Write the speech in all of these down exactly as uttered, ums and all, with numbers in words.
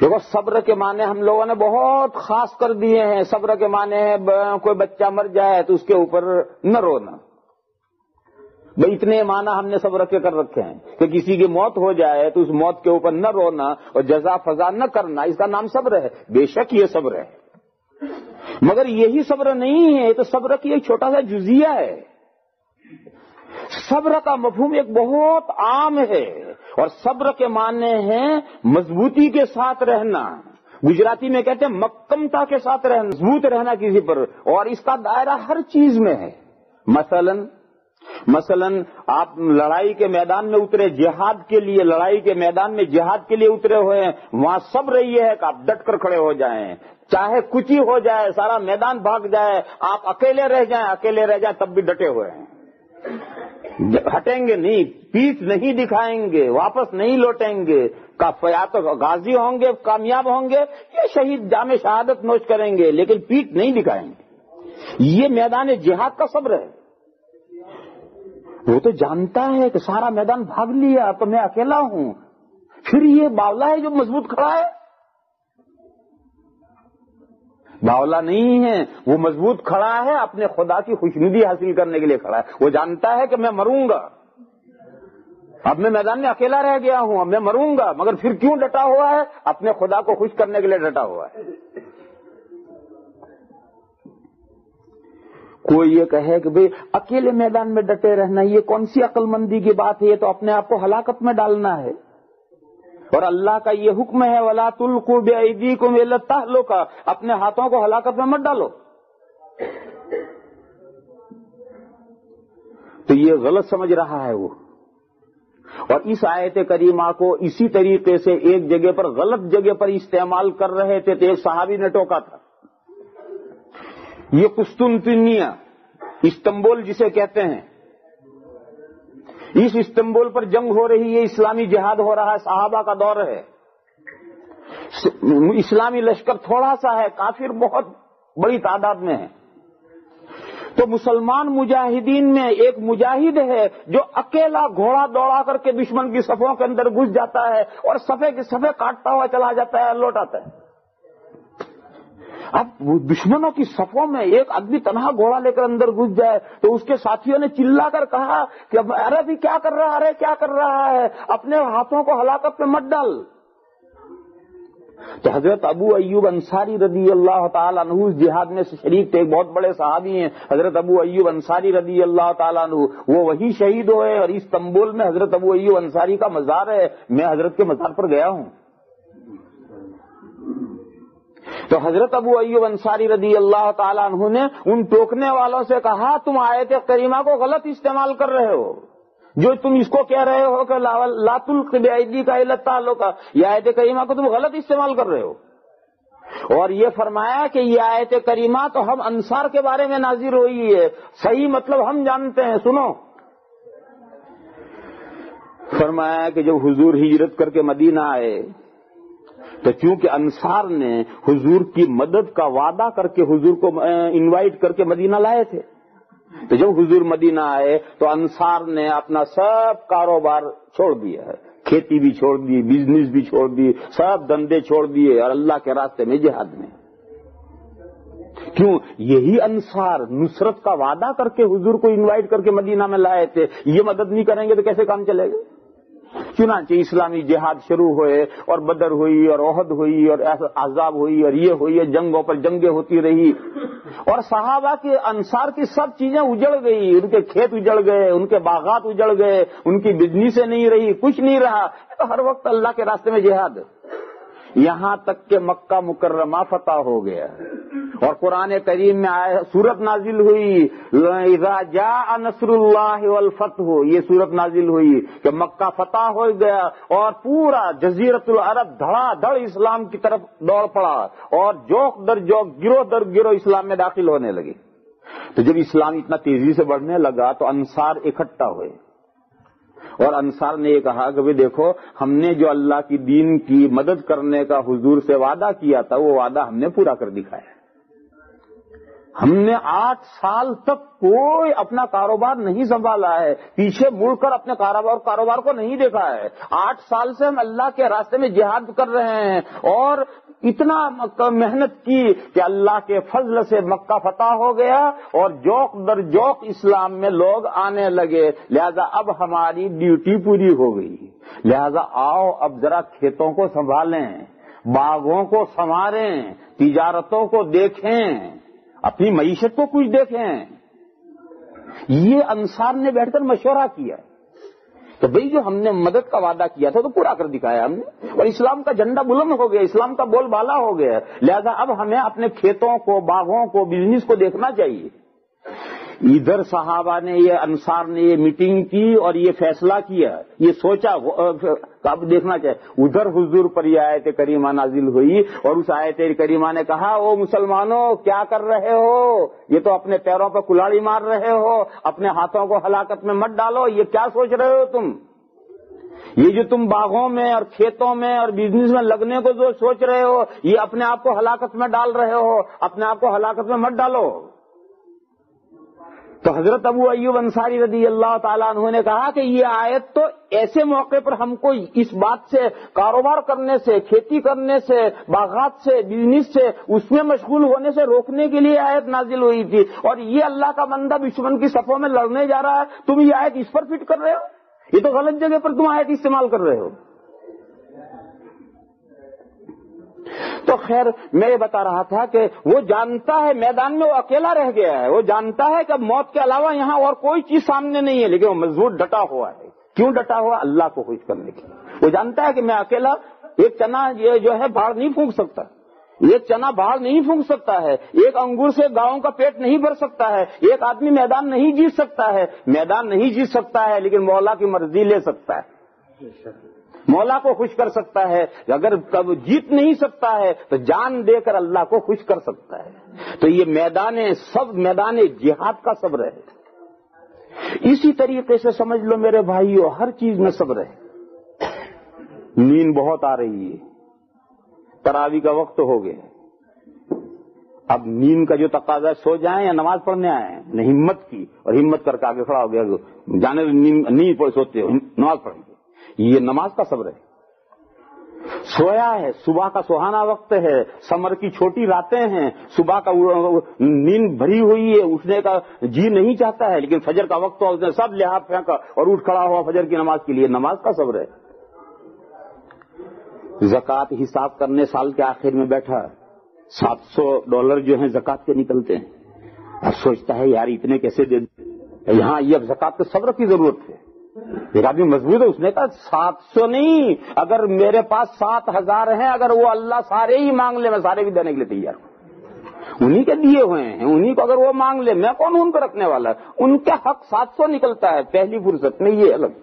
دیکھو صبر کے معنی ہم لوگوں نے بہت خاص کر دیے ہیں. صبر کے معنی ہے کوئی بچہ مر جائے تو اس کے اوپر نہ رونا. بھائی اتنے معنی ہم نے صبر کے کر رکھے ہیں کہ کسی کی موت ہو جائے تو اس موت کے اوپر نہ رونا اور جزا فضا نہ کرنا، اس کا نام صبر ہے. بے شک یہ صبر ہے، مگر یہی صبر نہیں ہے. تو صبر کی ایک چھوٹا سا جزیہ ہے. صبر کا مفہوم ایک بہت عام ہے، اور صبر کے معنی ہیں مضبوطی کے ساتھ رہنا. گجراتی میں کہتے ہیں مکمتا کے ساتھ رہنا، مضبوط رہنا کسی پر. اور اس کا دائرہ ہر چیز میں ہے. مثلا مثلا آپ لڑائی کے میدان میں اترے، جہاد کے لیے، لڑائی کے میدان میں جہاد کے لیے اترے ہوئے ہیں. وہاں صبر یہ ہے کہ آپ ڈٹ کر کھڑے ہو جائیں، چاہے کچھ ہی ہو جائے، سارا میدان بھاگ جائے، آپ اکیلے رہ جائیں اکیلے رہ جائیں تب بھی ڈٹے ہوئے ہیں. ہٹیں گے نہیں، پیٹھ نہیں دکھائیں گے، واپس نہیں لوٹیں گے. یا تو غازی ہوں گے، کامیاب ہوں گے، یا شہید جام شہادت نوش کریں گے، لیکن پیٹھ نہیں دکھائیں گے. یہ میدان جہاد کا صبر ہے. وہ تو جانتا ہے کہ سارا میدان بھاگ لیا تو میں اکیلا ہوں، پھر یہ باولا ہے جو مضبوط کھڑا ہے. باولا نہیں ہے، وہ مضبوط کھڑا ہے، اپنے خدا کی خوشنودی حاصل کرنے کے لیے کھڑا ہے. وہ جانتا ہے کہ میں مروں گا، اب میں میدان میں اکیلا رہ گیا ہوں، اب میں مروں گا، مگر پھر کیوں ڈٹا ہوا ہے؟ اپنے خدا کو خوش کرنے کے لیے ڈٹا ہوا ہے. کوئی یہ کہے کہ بھئی اکیلے میدان میں ڈٹے رہنا یہ کون سی عقل مندی کی بات ہے، یہ تو اپنے آپ کو ہلاکت میں ڈالنا ہے. اور اللہ کا یہ حکم ہے وَلَا تُلْقُوا بِأَيْدِيكُمْ إِلَى التَّهْلُكَةِ، اپنے ہاتھوں کو ہلاکت میں مت ڈالو. تو یہ غلط سمجھ رہا ہے وہ. اور اس آیت کریمہ کو اسی طریقے سے ایک جگہ پر غلط جگہ پر استعمال کر رہے تھے تو ایک صحابی نے ٹوکا تھا. یہ قسطنطنیہ، استنبول جسے کہتے ہیں، اس استنبول پر جنگ ہو رہی ہے، اسلامی جہاد ہو رہا ہے، صحابہ کا دور ہے. اسلامی لشکر تھوڑا سا ہے، کافر بہت بڑی تعداد میں ہے. تو مسلمان مجاہدین میں ایک مجاہد ہے جو اکیلا گھوڑا دوڑا کر کے دشمن کی صفوں کے اندر گھس جاتا ہے اور صفے کے صفے کاٹتا ہوا چلا جاتا ہے، لوٹ آتا ہے. اب دشمنوں کی صفوں میں ایک آدمی تنہا گھوڑا لے کر اندر گھس جائے تو اس کے ساتھیوں نے چلا کر کہا کہ ارے بھی کیا کر رہا ہے، ارے کیا کر رہا ہے، اپنے ہاتھوں کو ہلاکت میں مت ڈال. تو حضرت ابو ایوب انصاری رضی اللہ تعالیٰ عنہ اس جہاد میں شریک تھے، ایک بہت بڑے صحابی ہیں حضرت ابو ایوب انصاری رضی اللہ تعالیٰ عنہ. وہ وہی شہید ہوئے اور استنبول میں حضرت ابو ایوب انصاری کا مزار ہے. میں حضرت کے مزار پر گیا ہوں. تو حضرت ابو ایوب انصاری رضی اللہ تعالیٰ عنہ نے ان ٹوکنے والوں سے کہا تم آیت کریمہ کو غلط استعمال کر رہے ہو. جو تم اس کو کہہ رہے ہو کہ لا تلقوا بأيديكم إلى التهلكة، یہ آیت کریمہ کو تم غلط استعمال کر رہے ہو. اور یہ فرمایا کہ یہ آیت کریمہ تو ہم انصار کے بارے میں نازل ہوئی ہے، صحیح مطلب ہم جانتے ہیں، سنو. فرمایا کہ جب حضور ہجرت کر کے مدینہ آئے تو چونکہ انصار نے حضور کی مدد کا وعدہ کر کے حضور کو انوائٹ کر کے مدینہ لائے تھے، تو جب حضور مدینہ آئے تو انصار نے اپنا سب کاروبار چھوڑ دیا ہے، کھیتی بھی چھوڑ دی، بزنس بھی چھوڑ دی، سب دندے چھوڑ دیے اور اللہ کے راستے میں جہاد میں. کیوں؟ یہی انصار نصرت کا وعدہ کر کے حضور کو انوائٹ کر کے مدینہ میں لائے تھے. یہ مدد نہیں کریں گے تو کیسے کام چلے گا؟ چنانچہ اسلامی جہاد شروع ہوئے اور بدر ہوئی اور احد ہوئی اور احزاب ہوئی اور یہ ہوئی، جنگوں پر جنگیں ہوتی رہی اور صحابہ کے انصار کی سب چیزیں اجڑ گئی. ان کے کھیت اجڑ گئے، ان کے باغات اجڑ گئے، ان کی بزنسیں نہیں رہی، کچھ نہیں رہا. تو ہر وقت اللہ کے راستے میں جہاد، یہاں تک کہ مکہ مکرمہ فتح ہو گیا. اور قرآن کریم میں آئے سورت نازل ہوئی اذا جاء نصر اللہ والفتح، یہ سورت نازل ہوئی کہ مکہ فتح ہو گیا اور پورا جزیرۃ العرب دھڑا دھڑ اسلام کی طرف دوڑ پڑا اور جوک در جوک گروہ در گروہ اسلام میں داخل ہونے لگے. تو جب اسلام اتنا تیزی سے بڑھنے لگا تو انصار اکٹھا ہوئے اور انصار نے یہ کہا کہ بھی دیکھو ہم نے جو اللہ کی دین کی مدد کرنے کا حضور سے وعدہ کیا تھا وہ وعدہ ہم نے پورا کر دکھایا. ہم نے آٹھ سال تک کوئی اپنا کاروبار نہیں سنبھالا ہے، پیچھے مڑ کر اپنے کاروبار کاروبار کو نہیں دیکھا ہے. آٹھ سال سے ہم اللہ کے راستے میں جہاد کر رہے ہیں اور اتنا محنت کی کہ اللہ کے فضل سے مکہ فتح ہو گیا اور جوق در جوق اسلام میں لوگ آنے لگے. لہذا اب ہماری ڈیوٹی پوری ہو گئی. لہذا آؤ اب ذرا کھیتوں کو سنبھالیں، باغوں کو سنواریں، تجارتوں کو دیکھیں، اپنی معیشت کو کچھ دیکھیں. یہ انصار نے بیٹھ کر مشورہ کیا تو بھئی جو ہم نے مدد کا وعدہ کیا تھا تو پورا کر دکھایا ہم نے، اور اسلام کا جھنڈا بلند ہو گیا، اسلام کا بول بالا ہو گیا. لہذا اب ہمیں اپنے کھیتوں کو، باغوں کو، بزنس کو دیکھنا چاہیے. ادھر صحابہ نے، یہ انصار نے یہ میٹنگ کی اور یہ فیصلہ کیا، یہ سوچا اب دیکھنا چاہیے. ادھر حضور پر یہ آیت کریمہ نازل ہوئی اور اس آیت کریمہ نے کہا او مسلمانوں کیا کر رہے ہو، یہ تو اپنے پیروں پر کلاڑی مار رہے ہو، اپنے ہاتھوں کو ہلاکت میں مت ڈالو. یہ کیا سوچ رہے ہو تم؟ یہ جو تم باغوں میں اور کھیتوں میں اور بزنس میں لگنے کو جو سوچ رہے ہو، یہ اپنے آپ کو ہلاکت میں ڈال رہے ہو، اپنے آپ کو ہلاکت میں مت ڈالو. تو حضرت ابو ایوب انصاری رضی اللہ تعالیٰ عنہ نے کہا کہ یہ آیت تو ایسے موقع پر ہم کو اس بات سے، کاروبار کرنے سے، کھیتی کرنے سے، باغات سے، بزنس سے، اس میں مشغول ہونے سے روکنے کے لیے آیت نازل ہوئی تھی. اور یہ اللہ کا بندہ دشمن کی صفوں میں لڑنے جا رہا ہے، تم یہ آیت اس پر فٹ کر رہے ہو. یہ تو غلط جگہ پر تم آیت استعمال کر رہے ہو. تو خیر میں یہ بتا رہا تھا کہ وہ جانتا ہے میدان میں وہ اکیلا رہ گیا ہے، وہ جانتا ہے کہ موت کے علاوہ یہاں اور کوئی چیز سامنے نہیں ہے، لیکن وہ مضبوط ڈٹا ہوا ہے. کیوں ڈٹا ہوا؟ اللہ کو خوش کرنے کے لیے. وہ جانتا ہے کہ میں اکیلا ایک چنا یہ جو ہے باہر نہیں پھونک سکتا، ایک چنا باہر نہیں پھونک سکتا ہے، ایک انگور سے گاؤں کا پیٹ نہیں بھر سکتا ہے، ایک آدمی میدان نہیں جیت سکتا ہے. میدان نہیں جیت سکتا ہے لیکن مولا کی مرضی لے سکتا ہے، مولا کو خوش کر سکتا ہے. اگر کب جیت نہیں سکتا ہے تو جان دے کر اللہ کو خوش کر سکتا ہے. تو یہ میدان سب میدان جہاد کا صبر ہے. اسی طریقے سے سمجھ لو میرے بھائیو، ہر چیز میں صبر ہے. نیند بہت آ رہی ہے، تراویح کا وقت ہو گیا، اب نیند کا جو تقاضا ہے سو جائیں یا نماز پڑھنے آئے نے ہمت کی اور ہمت کر کے آگے کھڑا ہو گیا، جانے نیند پڑھ سوتے ہو نماز پڑھیں گے. یہ نماز کا صبر ہے. سویا ہے، صبح کا سہانا وقت ہے، سمر کی چھوٹی راتیں ہیں، صبح کا نیند بھری ہوئی ہے، اٹھنے کا جی نہیں چاہتا ہے، لیکن فجر کا وقت ہوا اس نے سب لحاظ پھینکا اور اٹھ کھڑا ہوا فجر کی نماز کے لیے. نماز کا صبر ہے. زکوٰۃ حساب کرنے سال کے آخر میں بیٹھا، سات سو ڈالر جو ہیں زکوٰۃ کے نکلتے ہیں، اب سوچتا ہے یار اتنے کیسے دے دیں. یہاں یہ اب زکوٰۃ کے صبر کی ضرورت ہے. ایک آدمی مضبوط ہے، اس نے کہا سات سو نہیں، اگر میرے پاس سات ہزار ہیں، اگر وہ اللہ سارے ہی مانگ لے میں سارے بھی دینے کے لیے تیار ہوں. انہی کے دیے ہوئے ہیں، انہی کو اگر وہ مانگ لے میں کون ان کو رکھنے والا ہے. ان کا حق سات سو نکلتا ہے پہلی فرصت میں. یہ الگ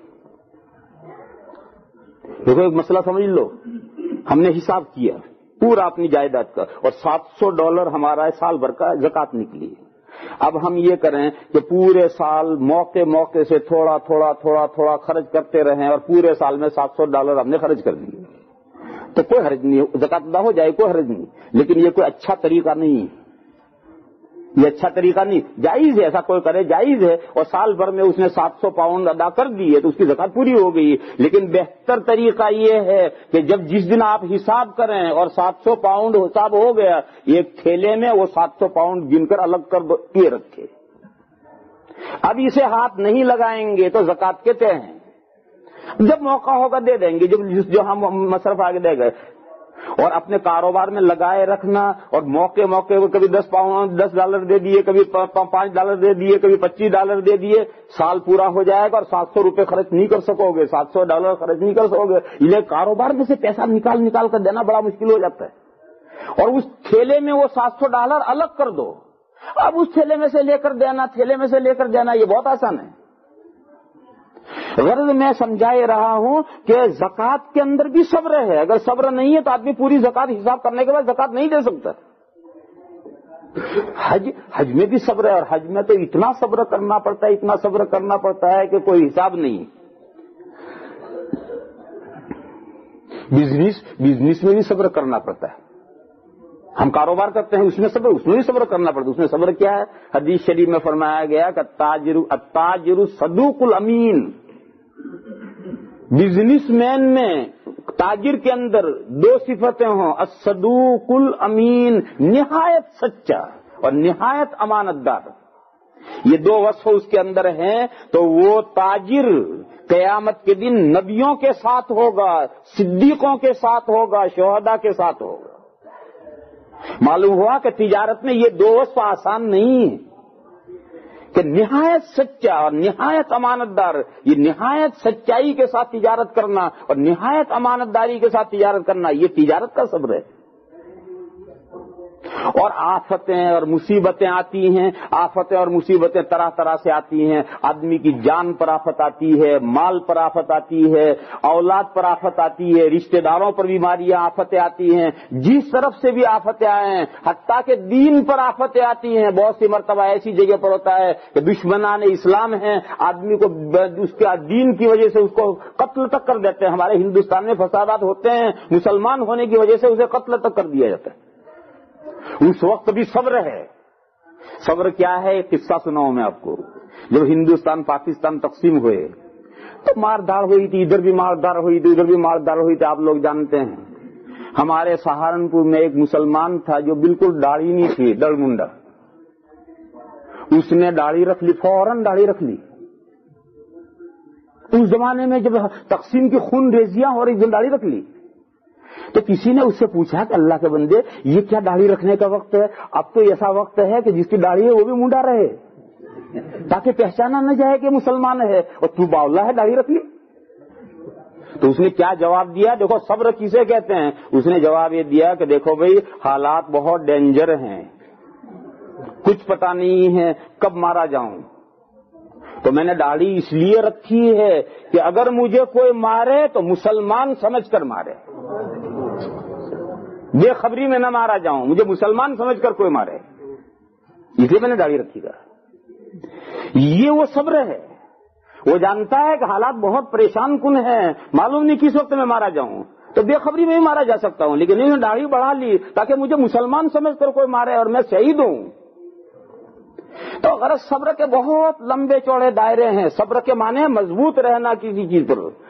دیکھو ایک مسئلہ سمجھ لو، ہم نے حساب کیا پورا اپنی جائیداد کا اور سات سو ڈالر ہمارا سال بھر کا زکوٰۃ نکلی. اب ہم یہ کریں کہ پورے سال موقع موقع سے تھوڑا تھوڑا تھوڑا تھوڑا خرچ کرتے رہیں اور پورے سال میں سات سو ڈالر ہم نے خرچ کر دیے تو کوئی حرج نہیں، زکوٰۃ ادا ہو جائے، کوئی حرج نہیں. لیکن یہ کوئی اچھا طریقہ نہیں، یہ اچھا طریقہ نہیں. جائز ہے ایسا کوئی کرے، جائز ہے، اور سال بھر میں اس نے سات سو پاؤنڈ ادا کر دیے تو اس کی زکوٰۃ پوری ہو گئی. لیکن بہتر طریقہ یہ ہے کہ جب جس دن آپ حساب کریں اور سات سو پاؤنڈ حساب ہو گیا، ایک تھیلے میں وہ سات سو پاؤنڈ گن کر الگ کر کے رکھے. اب اسے ہاتھ نہیں لگائیں گے تو زکوٰۃ کہتے ہیں. جب موقع ہوگا دے دیں گے، جب جو ہم مصرف آگے دے گئے. اور اپنے کاروبار میں لگائے رکھنا اور موقع موقع کو کبھی دس پاؤنڈ دس ڈالر دے دیے، کبھی پانچ ڈالر دے دیے، کبھی پچیس ڈالر دے دیے. سال پورا ہو جائے گا اور سات سو روپے خرچ نہیں کر سکو گے، سات سو ڈالر خرچ نہیں کر سکو گے. یہ کاروبار میں سے پیسہ نکال نکال کر دینا بڑا مشکل ہو جاتا ہے. اور اس تھیلے میں وہ سات سو ڈالر الگ کر دو. اب اس تھیلے میں سے لے کر دینا، تھیلے میں سے لے کر دینا، یہ بہت آسان ہے. غرض میں سمجھائے رہا ہوں کہ زکوٰۃ کے اندر بھی صبر ہے. اگر صبر نہیں ہے تو آدمی پوری زکوٰۃ حساب کرنے کے بعد زکوٰۃ نہیں دے سکتا. حج حج میں بھی صبر ہے، اور حج میں تو اتنا صبر کرنا پڑتا ہے، اتنا صبر کرنا پڑتا ہے کہ کوئی حساب نہیں. بزنس بزنس میں بھی صبر کرنا پڑتا ہے. ہم کاروبار کرتے ہیں، اس میں صبر، اس میں بھی صبر کرنا پڑتا ہے. اس میں صبر کیا ہے؟ حدیث شریف میں فرمایا گیا کہ التاجر التاجر صدوق الامین. بزنس مین میں، تاجر کے اندر دو صفتیں ہوں، الصدوق الامین، نہایت سچا اور نہایت امانت دار. یہ دو وصف اس کے اندر ہیں تو وہ تاجر قیامت کے دن نبیوں کے ساتھ ہوگا، صدیقوں کے ساتھ ہوگا، شہداء کے ساتھ ہوگا. معلوم ہوا کہ تجارت میں یہ دو وصف آسان نہیں ہے کہ نہایت سچا اور نہایت امانت دار. یہ نہایت سچائی کے ساتھ تجارت کرنا اور نہایت امانت داری کے ساتھ تجارت کرنا، یہ تجارت کا صبر ہے. اور آفتیں اور مصیبتیں آتی ہیں، آفتیں اور مصیبتیں طرح طرح سے آتی ہیں. آدمی کی جان پر آفت آتی ہے، مال پر آفت آتی ہے، اولاد پر آفت آتی ہے، رشتہ داروں پر بیماریاں آفتیں آتی ہیں، جس طرف سے بھی آفتیں آئے ہیں، حتیٰ کہ دین پر آفتیں آتی ہیں. بہت سی مرتبہ ایسی جگہ پر ہوتا ہے کہ دشمنان اسلام ہیں، آدمی کو اس کے دین کی وجہ سے اس کو قتل تک کر دیتے ہیں. ہمارے ہندوستان میں فسادات ہوتے ہیں، مسلمان ہونے کی وجہ سے اسے قتل تک کر دیا جاتا ہے. اس وقت بھی صبر ہے. صبر کیا ہے؟ ایک قصہ سناؤں میں آپ کو. جب ہندوستان پاکستان تقسیم ہوئے تو ماردار ہوئی تھی، ادھر بھی ماردار ہوئی تھی، ادھر بھی ماردار ہوئی تھی. آپ لوگ جانتے ہیں ہمارے سہارنپور میں ایک مسلمان تھا جو بالکل داڑھی نہیں تھی، ڈڑ منڈا. اس نے داڑھی رکھ لی، فوراً داڑھی رکھ لی. اس زمانے میں جب تقسیم کی خون ریزیاں ہو رہی، داڑھی رکھ لی. تو کسی نے اس سے پوچھا کہ اللہ کے بندے یہ کیا داڑھی رکھنے کا وقت ہے؟ اب تو ایسا وقت ہے کہ جس کی داڑھی ہے وہ بھی منڈا رہے تاکہ پہچانا نہ جائے کہ مسلمان ہے، اور تو باولا ہے داڑھی رکھ لی. تو اس نے کیا جواب دیا؟ دیکھو صبر کسے کہتے ہیں. اس نے جواب یہ دیا کہ دیکھو بھائی حالات بہت ڈینجر ہیں، کچھ پتہ نہیں ہے کب مارا جاؤں، تو میں نے داڑھی اس لیے رکھی ہے کہ اگر مجھے کوئی مارے تو مسلمان سمجھ کر مارے، بے خبری میں نہ مارا جاؤں، مجھے مسلمان سمجھ کر کوئی مارے، اس لیے میں نے داڑھی رکھی گا. یہ وہ صبر ہے. وہ جانتا ہے کہ حالات بہت پریشان کن ہیں، معلوم نہیں کس وقت میں مارا جاؤں، تو بے خبری میں بھی مارا جا سکتا ہوں، لیکن انہوں نے داڑھی بڑھا لی تاکہ مجھے مسلمان سمجھ کر کوئی مارے اور میں شہید ہوں. تو غرض صبر کے بہت لمبے چوڑے دائرے ہیں. صبر کے معنی مضبوط رہنا کسی چیز پر.